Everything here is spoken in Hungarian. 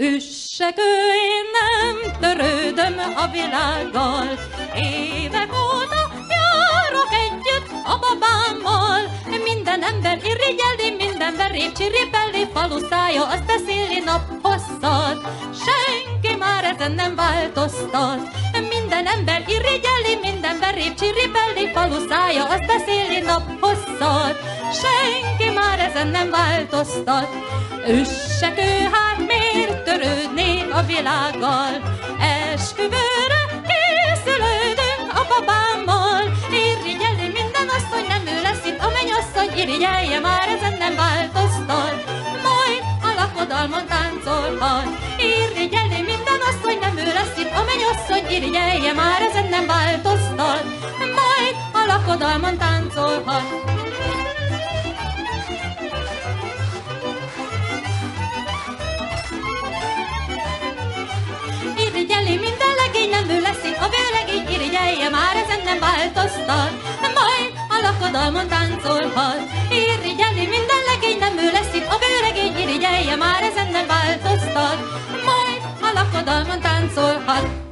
Üssegő, én nem törődöm a világgal, évek óta járok együtt a babámmal. Minden ember irigyeli, minden verép csiripelli, falu szája, azt beszéli naphosszat, senki már ezen nem változtat. Minden ember irigyeli, minden verép csiripelli, falu szája, azt beszéli naphosszat, senki már ezen nem változtat. Üssegő, hát miért törődnék a világgal? Esküvőre készülődünk a babámmal. Irigyeli minden asszony, nem ő lesz itt a mennyasszony, irigyelje, már ezen nem változtat, majd a lakodalmon táncolhat. Irigyeli minden asszony, nem ő lesz itt a mennyasszony, irigyelje, már ezen nem változtat, majd a lakodalmon táncolhat. Irigyeli minden legény, nem ő lesz itt a vőlegény, irigyelje, már ezen nem változtat, majd a lakodalmon táncolhat. Irigyeli minden legény, nem ő lesz itt a vőlegény, irigyelje, már ezen nem változtat, majd a lakodalmon táncolhat.